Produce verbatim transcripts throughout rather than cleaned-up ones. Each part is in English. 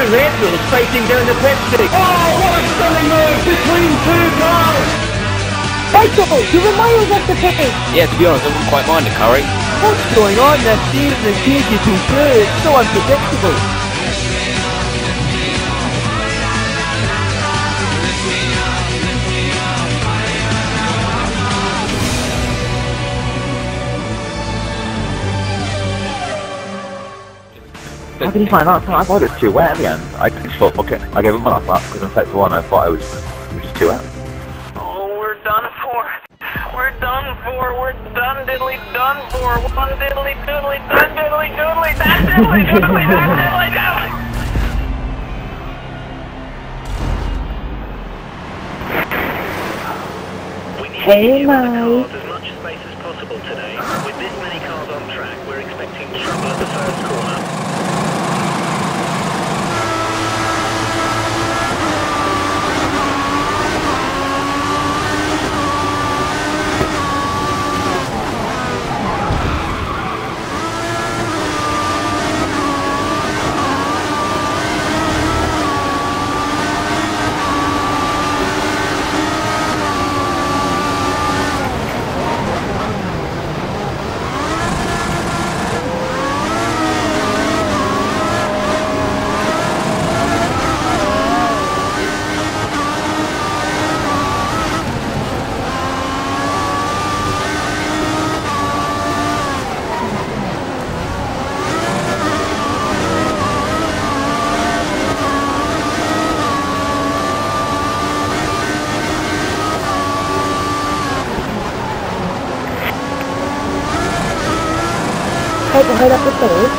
two Red Bulls facing down the Pepsi. Oh, what a stunning move between two cars! Michael, you were miles off the pace. Yeah, to be honest, I wouldn't quite mind it, Curry. What's going on this season in T G P two? It's so unpredictable. How did he find out? I thought it was too wet at the end. I just thought, okay, I gave him enough up because in fact, one I thought I was, it was just too wet. Oh, we're done for. We're done for. We're done diddly done for. One diddly doodly done diddly doodly that diddly doodly that diddly doodly. We need Hey, to give the Mike. cars as much space as possible today. With this many cars on track, we're expecting trouble at the first corner. Head to head up the pace.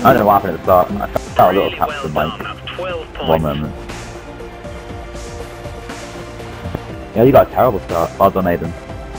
I don't know what happened at the start. I felt a little tapped in like one moment. Yeah, you got a terrible start. Well done, Aiden.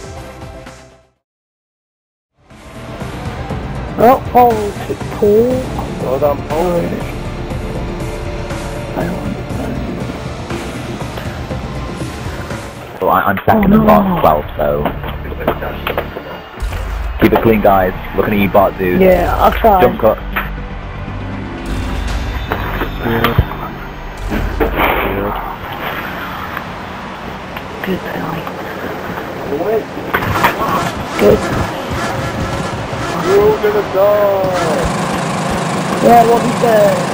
Oh, oh, it's cool. Well done, Paul. So I, I'm second Oh, and no. Bart's twelve, so keep it clean, guys. Looking at you, Bart, dude. Yeah, I'll try. Jump cut. Good penalty. Wait, Good. you're all gonna die. Yeah, what he said.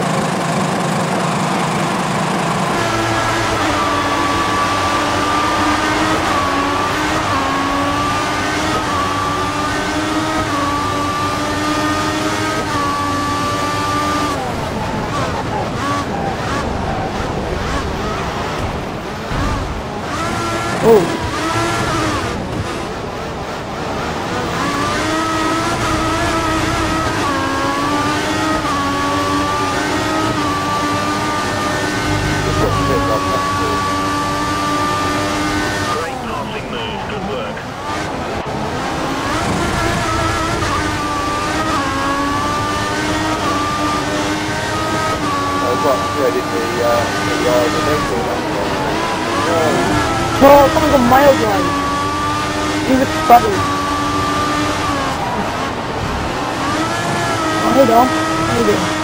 Oh. Great passing move. Good work. I've got credit the, uh, the yard and everything. Oh, someone got miles wide. He was sputtered. Oh, hold on. Hold on.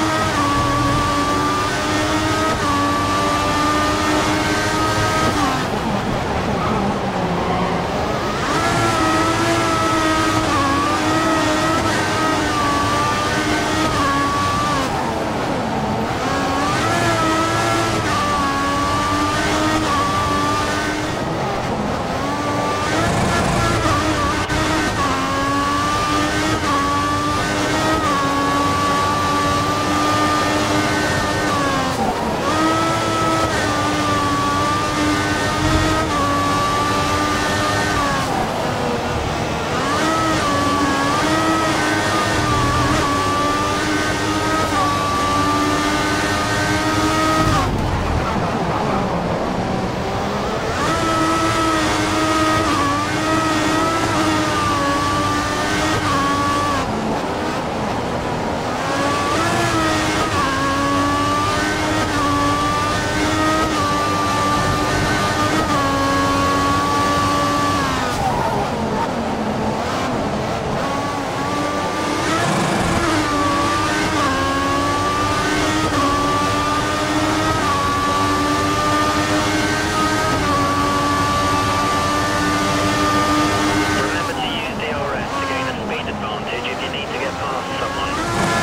Remember to use D R S to gain a speed advantage if you need to get past someone.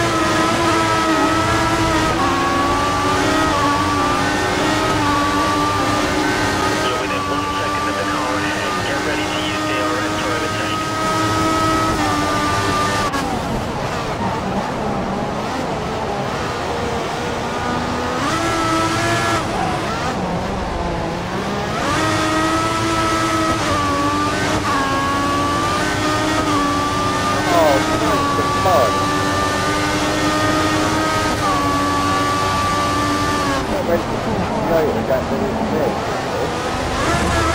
You're within one second of the car ahead. Get ready to use D R S to overtake. Oh, thanks for fun. I went to know the gap in his head.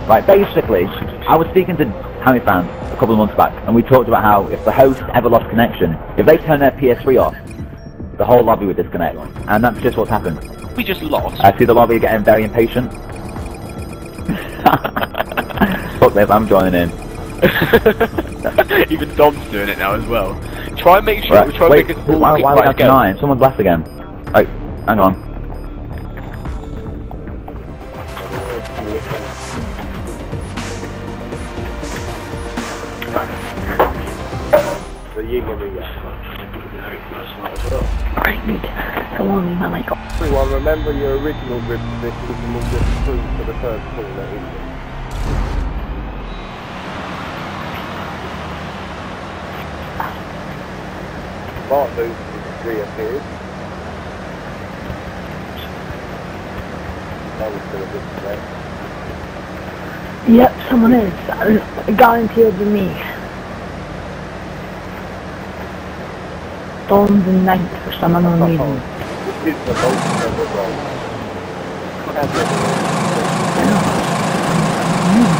Right, basically, I was speaking to Hammy fans a couple of months back, and we talked about how if the host ever lost connection, if they turned their P S three off, the whole lobby would disconnect, and that's just what's happened. We just lost. I see the lobby getting very impatient. Fuck this, I'm joining in. Even Dom's doing it now as well. Try and make sure. Right, Try wait, and make us all why, keep why are we right down to again. nine? Someone's left again. Right, hang on. Everyone, remember your original grid positions and we'll just cruise for the first corner. Mark Booth has reappeared. That was still a bit threat. Yep, someone is. I guarantee it'll be me. Storms in night for some unknown reason. This is the most ever wrong. I know. Mm.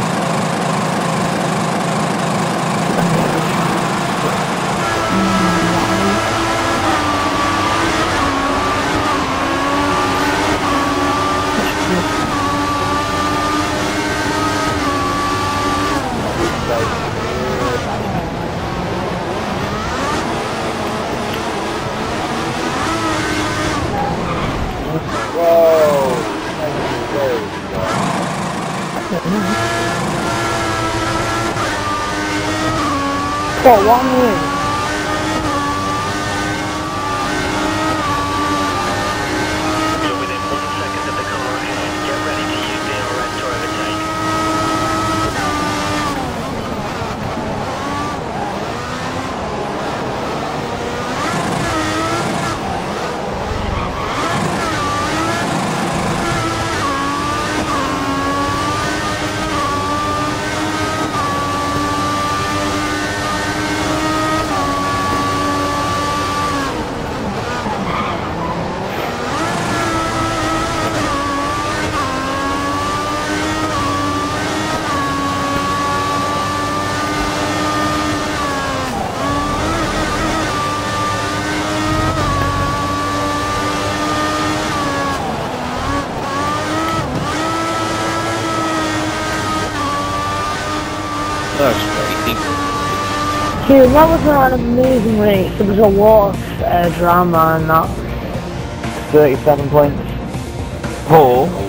For one win. You're within one second of the corner ahead. Get ready to use the arrest to overtake. That's crazy. Dude, that was an amazing race. There was a lot of uh, drama and that. thirty-seven points. Paul.